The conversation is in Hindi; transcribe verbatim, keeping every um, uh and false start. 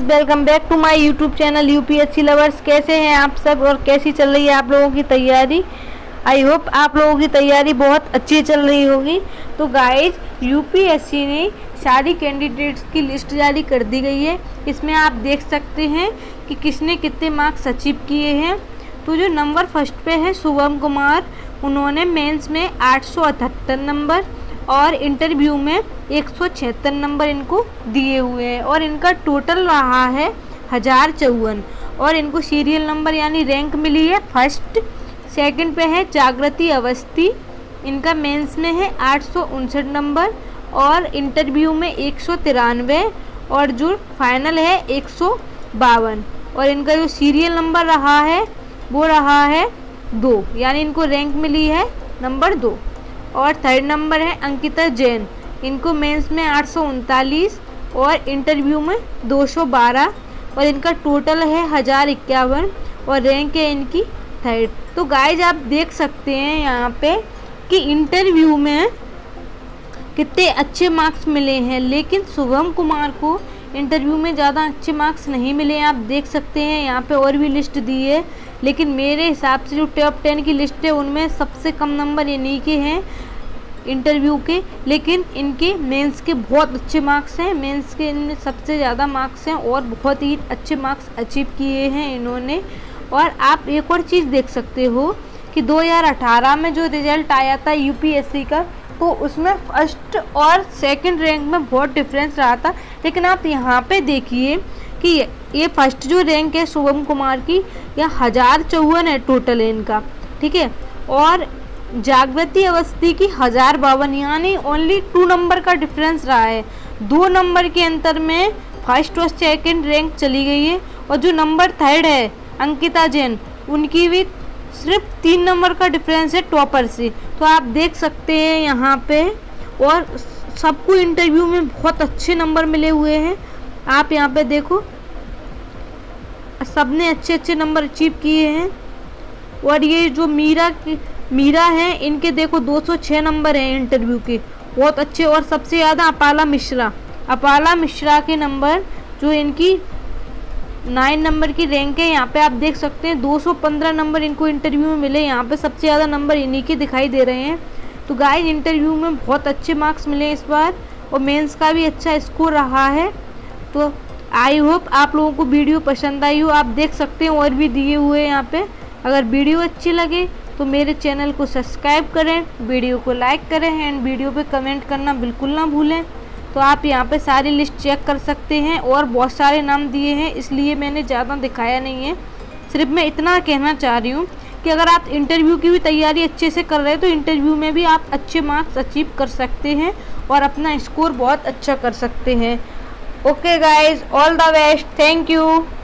Welcome back to my YouTube channel UPSC lovers. कैसे हैं आप सब और कैसी चल रही है आप लोगों की तैयारी। आई होप आप लोगों की तैयारी बहुत अच्छी चल रही होगी। तो गाइज यूपीएससी ने सारी कैंडिडेट्स की लिस्ट जारी कर दी गई है। इसमें आप देख सकते हैं कि किसने कितने मार्क्स अचीव किए हैं। तो जो नंबर फर्स्ट पे है शुभम कुमार, उन्होंने मेंस में आठ सौ अठहत्तर नंबर और इंटरव्यू में एक सौ छिहत्तर नंबर इनको दिए हुए हैं और इनका टोटल रहा है हज़ार चौवन और इनको सीरियल नंबर यानी रैंक मिली है फर्स्ट। सेकंड पे है जागृति अवस्थी, इनका मेंस में है आठ सौ उनसठ नंबर और इंटरव्यू में एक सौ तिरानवे और जो फाइनल है एक सौ बावन और इनका जो सीरियल नंबर रहा है वो रहा है दो, यानी इनको रैंक मिली है नंबर दो। और थर्ड नंबर है अंकिता जैन, इनको मेंस में आठ सौ उनतालीस और इंटरव्यू में दो सौ बारह और इनका टोटल है हज़ार इक्यावन और रैंक है इनकी थर्ड। तो गाइज आप देख सकते हैं यहाँ पे कि इंटरव्यू में कितने अच्छे मार्क्स मिले हैं, लेकिन शुभम कुमार को इंटरव्यू में ज़्यादा अच्छे मार्क्स नहीं मिले हैं। आप देख सकते हैं यहाँ पे और भी लिस्ट दी है, लेकिन मेरे हिसाब से जो टॉप टेन की लिस्ट है उनमें सबसे कम नंबर इन्हीं के हैं इंटरव्यू के, लेकिन इनके मेंस के बहुत अच्छे मार्क्स हैं। मेंस के इनमें सबसे ज़्यादा मार्क्स हैं और बहुत ही अच्छे मार्क्स अचीव किए हैं इन्होंने। और आप एक और चीज़ देख सकते हो कि दो हज़ार अठारह में जो रिज़ल्ट आया था यूपीएससी का, तो उसमें फर्स्ट और सेकंड रैंक में बहुत डिफरेंस रहा था, लेकिन आप यहाँ पे देखिए कि ये फर्स्ट जो रैंक है शुभम कुमार की, यह हज़ार चौवन है टोटल है इनका, ठीक है, और जागृति अवस्थी की हज़ार बावन, यानी ओनली टू नंबर का डिफरेंस रहा है। दो नंबर के अंतर में फर्स्ट और सेकंड रैंक चली गई है। और जो नंबर थर्ड है अंकिता जैन, उनकी भी सिर्फ तीन नंबर का डिफरेंस है टॉपर से। तो आप देख सकते हैं यहाँ पे, और सबको इंटरव्यू में बहुत अच्छे नंबर मिले हुए हैं। आप यहाँ पे देखो सबने अच्छे अच्छे नंबर अचीव किए हैं। और ये जो मीरा की मीरा है, इनके देखो दो सौ छह नंबर हैं इंटरव्यू के, बहुत अच्छे। और सबसे ज़्यादा अपाला मिश्रा अपाला मिश्रा के नंबर जो इनकी नाइन नंबर की रैंक है, यहाँ पे आप देख सकते हैं दो सौ पंद्रह नंबर इनको इंटरव्यू में मिले। यहाँ पे सबसे ज़्यादा नंबर इन्हीं के दिखाई दे रहे हैं। तो गाइस इंटरव्यू में बहुत अच्छे मार्क्स मिले इस बार और मेंस का भी अच्छा स्कोर रहा है। तो आई होप आप लोगों को वीडियो पसंद आई हो। आप देख सकते हैं और भी दिए हुए यहाँ पे। अगर वीडियो अच्छी लगे तो मेरे चैनल को सब्सक्राइब करें, वीडियो को लाइक करें एंड वीडियो पे कमेंट करना बिल्कुल ना भूलें। तो आप यहाँ पे सारी लिस्ट चेक कर सकते हैं और बहुत सारे नाम दिए हैं, इसलिए मैंने ज़्यादा दिखाया नहीं है। सिर्फ मैं इतना कहना चाह रही हूँ कि अगर आप इंटरव्यू की भी तैयारी अच्छे से कर रहे हैं तो इंटरव्यू में भी आप अच्छे मार्क्स अचीव कर सकते हैं और अपना स्कोर बहुत अच्छा कर सकते हैं। Okay guys, all the best, thank you.